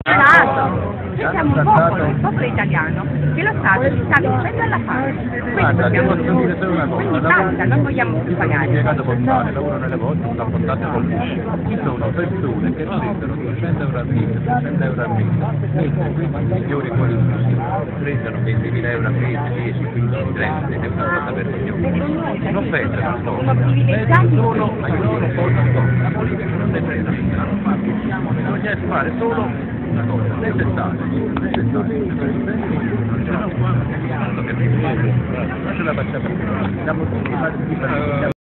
Noi siamo un popolo, il popolo italiano, che lo Stato ci sta vincendo alla fame. Guarda, ti posso dire solo una cosa, Quindi basta, non vogliamo più pagare. Impiegato postale, lavorano nelle poste, sono affrontate con lui. Ci sono persone che prendono 200 euro al mese, 300 euro al mese, mentre questi signori qualificati prendono 20.000 euro al mese, 10, 15, 30, è una cosa vergognosa. Non pensano solo, solo aiutano la politica non ne prende, bisogna fare solo una cosa, necessaria, non ce la facciamo più, siamo tutti